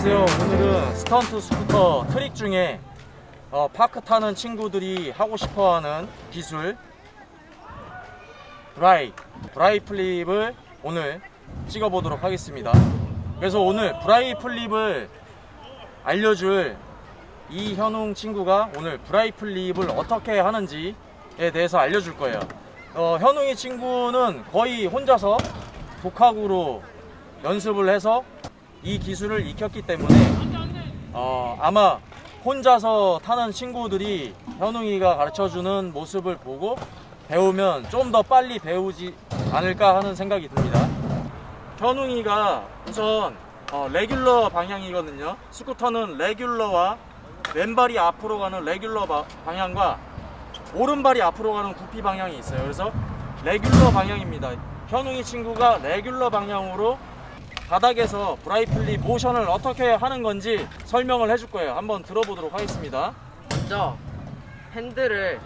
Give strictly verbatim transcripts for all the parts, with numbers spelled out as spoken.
안녕하세요. 오늘은 스턴트 스쿠터 트릭 중에 어, 파크 타는 친구들이 하고 싶어하는 기술 브라이 브라이 플립을 오늘 찍어보도록 하겠습니다. 그래서 오늘 브라이 플립을 알려줄 이현웅 친구가 오늘 브라이 플립을 어떻게 하는지에 대해서 알려줄 거예요. 어, 현웅이 친구는 거의 혼자서 독학으로 연습을 해서 이 기술을 익혔기 때문에 어, 아마 혼자서 타는 친구들이 현웅이가 가르쳐주는 모습을 보고 배우면 좀 더 빨리 배우지 않을까 하는 생각이 듭니다. 현웅이가 우선 어, 레귤러 방향이거든요. 스쿠터는 레귤러와 왼발이 앞으로 가는 레귤러 바, 방향과 오른발이 앞으로 가는 구피 방향이 있어요. 그래서 레귤러 방향입니다. 현웅이 친구가 레귤러 방향으로 바닥에서 브라이 플립 모션을 어떻게 하는 건지 설명을 해줄 거예요. 한번 들어보도록 하겠습니다. 먼저 핸들을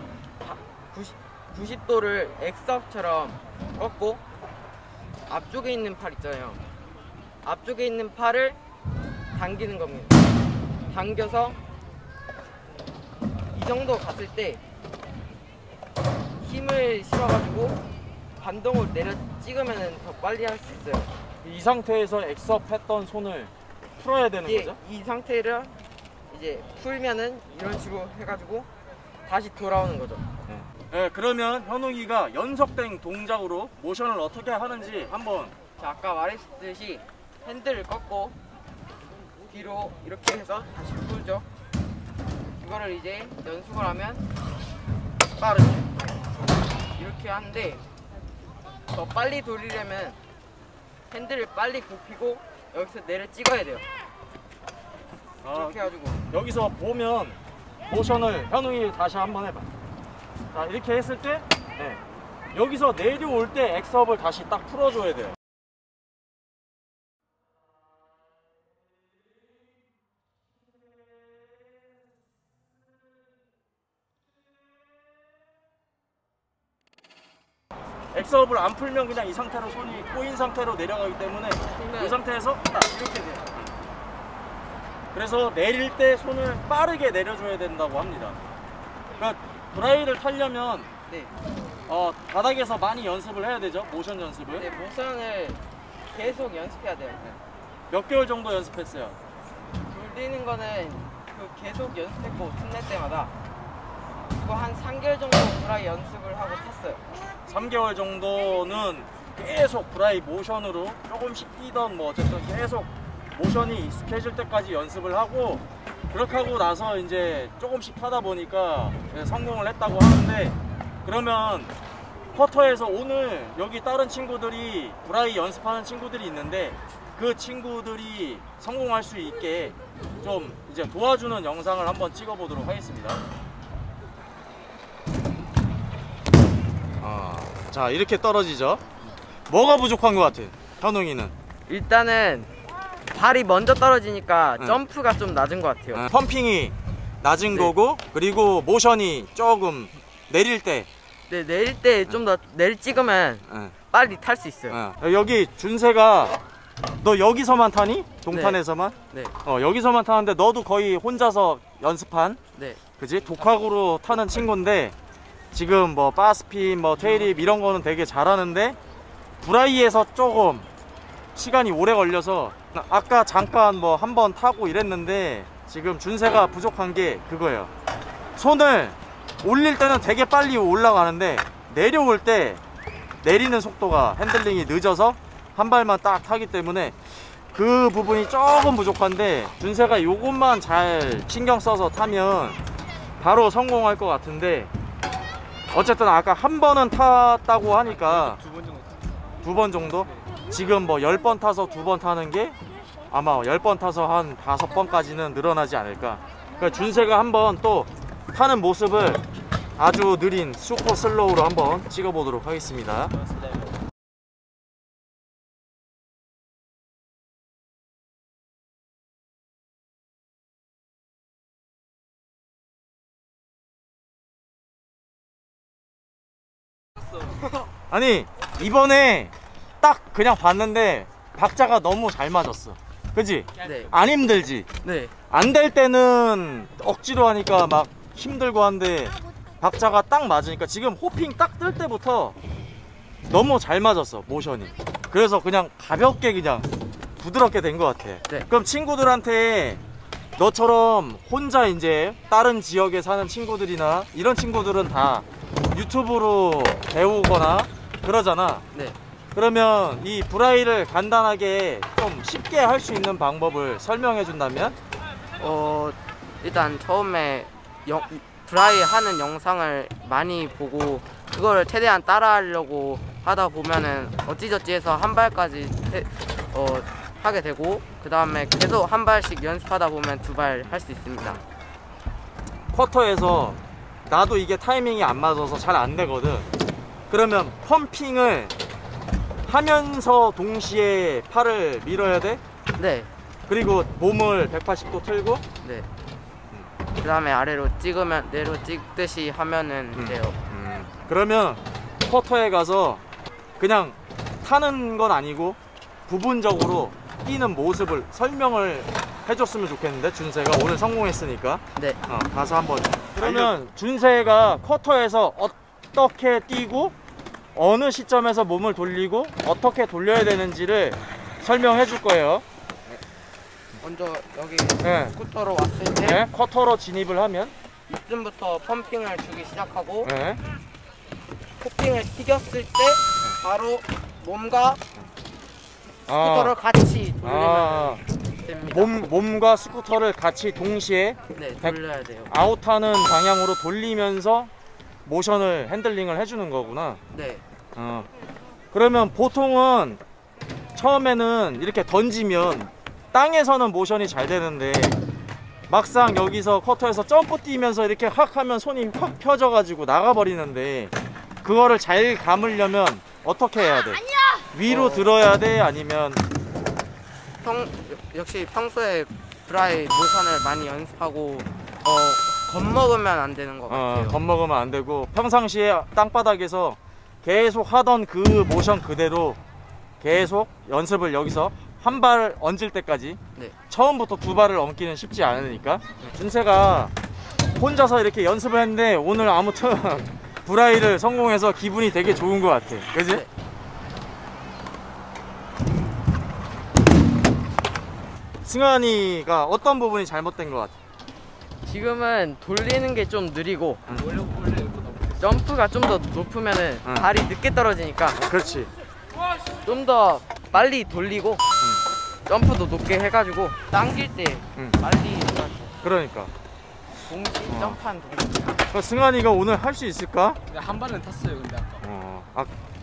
구십 도를 엑스업처럼 꺾고 앞쪽에 있는 팔 있잖아요. 앞쪽에 있는 팔을 당기는 겁니다. 당겨서 이 정도 갔을 때 힘을 실어가지고 반동을 내려 찍으면 더 빨리 할 수 있어요. 이 상태에서 엑스업 했던 손을 풀어야 되는 이, 거죠? 이 상태를 이제 풀면은 이런 식으로 해가지고 다시 돌아오는 거죠. 네. 네, 그러면 현웅이가 연속된 동작으로 모션을 어떻게 하는지 한번. 자, 아까 말했듯이 핸들을 꺾고 뒤로 이렇게 해서 다시 풀죠. 이거를 이제 연습을 하면 빠르죠. 이렇게 하는데 더 빨리 돌리려면 핸들을 빨리 굽히고 여기서 내려 찍어야 돼요. 이렇게 아, 해가지고 여기서 보면 모션을 현웅이 다시 한번 해봐. 자, 이렇게 했을 때 네. 여기서 내려올 때 엑스업을 다시 딱 풀어줘야 돼요. 엑스업을 안 풀면 그냥 이 상태로 손이 꼬인 상태로 내려가기 때문에 네. 이 상태에서 딱 이렇게 돼요. 그래서 내릴 때 손을 빠르게 내려줘야 된다고 합니다. 그러니까 브라이를 타려면 네. 어, 바닥에서 많이 연습을 해야 되죠. 모션 연습을. 네, 모션을 계속 연습해야 돼요. 몇 개월 정도 연습했어요? 돌리는 거는 그 계속 연습했고 틈낼 때마다 이거 한 삼 개월 정도 브라이 연습을 하고 탔어요. 삼 개월 정도는 계속 브라이 모션으로 조금씩 뛰던 뭐 어쨌든 계속 모션이 익숙해질 때까지 연습을 하고, 그렇게 하고 나서 이제 조금씩 타다 보니까 성공을 했다고 하는데, 그러면 쿼터에서 오늘 여기 다른 친구들이 브라이 연습하는 친구들이 있는데 그 친구들이 성공할 수 있게 좀 이제 도와주는 영상을 한번 찍어 보도록 하겠습니다. 아, 자, 이렇게 떨어지죠. 뭐가 부족한 것 같아, 현웅이는? 일단은 발이 먼저 떨어지니까 응. 점프가 좀 낮은 것 같아요. 응. 펌핑이 낮은 네. 거고, 그리고 모션이 조금 내릴 때 네, 내릴 때 좀 더 내리 찍으면 응. 빨리 탈 수 있어요. 응. 여기 준세가 너 여기서만 타니? 동탄에서만? 네. 어, 여기서만 타는데 너도 거의 혼자서 연습한, 네. 그지? 독학으로 타는 친구인데 지금 뭐 바스핀, 뭐 테일립 이런 거는 되게 잘하는데 브라이에서 조금 시간이 오래 걸려서 아까 잠깐 뭐 한번 타고 이랬는데 지금 준세가 부족한 게 그거예요. 손을 올릴 때는 되게 빨리 올라가는데 내려올 때 내리는 속도가 핸들링이 늦어서 한 발만 딱 타기 때문에 그 부분이 조금 부족한데, 준세가 요것만 잘 신경 써서 타면 바로 성공할 것 같은데, 어쨌든 아까 한 번은 탔다고 하니까 두 번 정도 두 번 정도? 지금 뭐 열 번 타서 두 번 타는 게 아마 열 번 타서 한 다섯 번까지는 늘어나지 않을까. 그러니까 준세가 한번 또 타는 모습을 아주 느린 슈퍼 슬로우로 한번 찍어 보도록 하겠습니다. 아니, 이번에 딱 그냥 봤는데 박자가 너무 잘 맞았어. 그지? 네. 안 힘들지? 네. 안 될 때는 억지로 하니까 막 힘들고 한데 박자가 딱 맞으니까 지금 호핑 딱 뜰 때부터 너무 잘 맞았어, 모션이. 그래서 그냥 가볍게 그냥 부드럽게 된 것 같아. 네. 그럼 친구들한테 너처럼 혼자 이제 다른 지역에 사는 친구들이나 이런 친구들은 다 유튜브로 배우거나 그러잖아. 네. 그러면 이 브라이를 간단하게 좀 쉽게 할 수 있는 방법을 설명해 준다면? 어 일단 처음에 영, 브라이 하는 영상을 많이 보고 그거를 최대한 따라하려고 하다 보면은 어찌저찌 해서 한 발까지 해, 어, 하게 되고 그 다음에 계속 한 발씩 연습하다 보면 두 발 할 수 있습니다. 쿼터에서 나도 이게 타이밍이 안 맞아서 잘 안 되거든. 그러면 펌핑을 하면서 동시에 팔을 밀어야 돼? 네. 그리고 몸을 백팔십 도 틀고? 네. 그 다음에 아래로 찍으면 내로 찍듯이 하면은 음. 돼요. 음. 그러면 쿼터에 가서 그냥 타는 건 아니고 부분적으로 뛰는 모습을 설명을 해줬으면 좋겠는데, 준세가 오늘 성공했으니까. 네. 어, 가서 한번. 그러면 준세가 쿼터에서 어떻게 뛰고 어느 시점에서 몸을 돌리고 어떻게 돌려야 되는지를 설명해 줄 거예요. 먼저 여기 네. 스쿠터로 왔을 때 네, 쿼터로 진입을 하면 이쯤부터 펌핑을 주기 시작하고 네. 호핑을 튀겼을 때 바로 몸과 스쿠터를 아, 같이 돌리면 아, 됩니다. 몸, 몸과 스쿠터를 같이 동시에 네, 백- 돌려야 돼요. 아웃하는 방향으로 돌리면서 모션을 핸들링을 해주는 거구나. 네. 어. 그러면 보통은 처음에는 이렇게 던지면 땅에서는 모션이 잘 되는데 막상 여기서 쿼터에서 점프 뛰면서 이렇게 확 하면 손이 확 펴져 가지고 나가 버리는데, 그거를 잘 감으려면 어떻게 해야 돼? 위로 어. 들어야 돼? 아니면 평 역시 평소에 브라이 모션을 많이 연습하고 어 겁먹으면 안 되는 것 어, 같아요. 겁먹으면 안 되고 평상시에 땅바닥에서 계속 하던 그 모션 그대로 계속 연습을 여기서 한 발 얹을 때까지. 네. 처음부터 두 발을 얹기는 쉽지 않으니까. 준세가 혼자서 이렇게 연습을 했는데 오늘 아무튼 브라이를 성공해서 기분이 되게 좋은 것 같아. 그지? 네. 승환이가 어떤 부분이 잘못된 것 같아? 지금은 돌리는 게 좀 느리고 점프가 좀 더 높으면은 응. 발이 늦게 떨어지니까 그렇지. 좀 더 빨리 돌리고 점프도 높게 해가지고 당길 때 응. 빨리 그러니까. 동시 어. 점프한 동시. 그러니까 승환이가 오늘 할 수 있을까? 한 발은 탔어요, 근데 아까. 어, 아,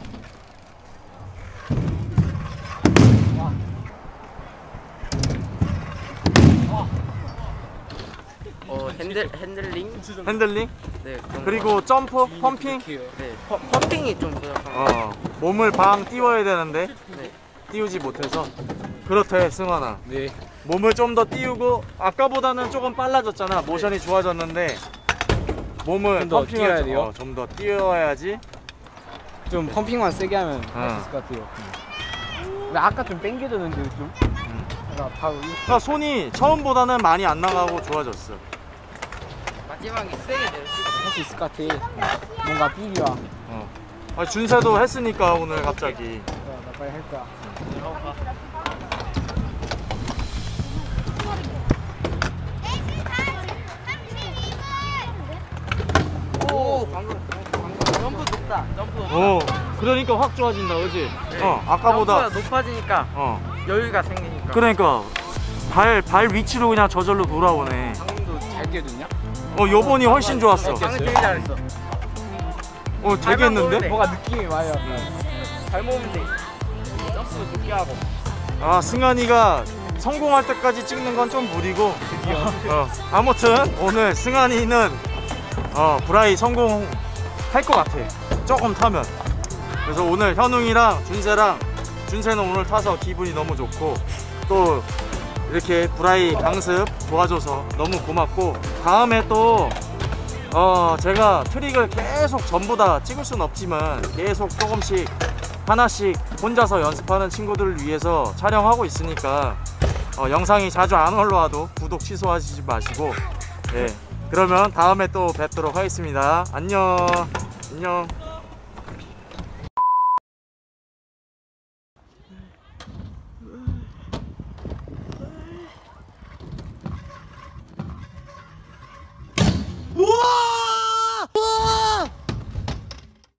어 핸들 핸들링. 핸들링? 네. 그런 그리고 점프, 펌핑? 이렇게요. 거. 네. 펌, 펌핑이 좀 부족한 거. 어, 몸을 방 띄워야 되는데 네. 띄우지 못해서. 그렇대, 승환아. 네. 몸을 좀 더 띄우고 아까보다는 조금 빨라졌잖아. 모션이 좋아졌는데 몸을 좀더 펌핑을 띄워야 좀- 돼요? 어, 좀 더 띄워야지. 좀 펌핑만 세게 하면 할 수 어. 있을 것 같아요. 근데 아까 좀 땡겨졌는데 좀. 음. 제가 바로 이렇게. 그러니까 손이 처음보다는 많이 안 나가고 좋아졌어. 마지막에 세게 내렸지. 할 수 있을 것 같아. 뭔가 삐리와. 어. 아, 준세도 했으니까 오늘 갑자기. 나 빨리 할 거야. 오 방금 방금 점프 높다. 점프 높다. 어, 그러니까 확 좋아진다, 그지? 네. 어, 아까보다. 점프가 높아지니까 어, 여유가 생기니까. 그러니까 발, 발 위치로 그냥 저절로 돌아오네. 방금도 잘 뛰어졌냐? 어, 요번이 훨씬 좋았어. 방금 되게 잘했어. 어, 되게 했는데? 네. 뭐가 느낌이 많이 왔다. 잘 모으면 돼. 점프 높게 하고. 아, 승환이가 성공할 때까지 찍는 건 좀 무리고. 어, 아무튼 오늘 승환이는 어, 브라이 성공할 것 같아. 조금 타면. 그래서 오늘 현웅이랑 준세랑, 준세는 오늘 타서 기분이 너무 좋고, 또 이렇게 브라이 강습 도와줘서 너무 고맙고, 다음에 또 어, 제가 트릭을 계속 전부 다 찍을 순 없지만 계속 조금씩 하나씩 혼자서 연습하는 친구들을 위해서 촬영하고 있으니까 어, 영상이 자주 안 올라와도 구독 취소하시지 마시고, 예, 그러면 다음에 또 뵙도록 하겠습니다. 안녕. 안녕.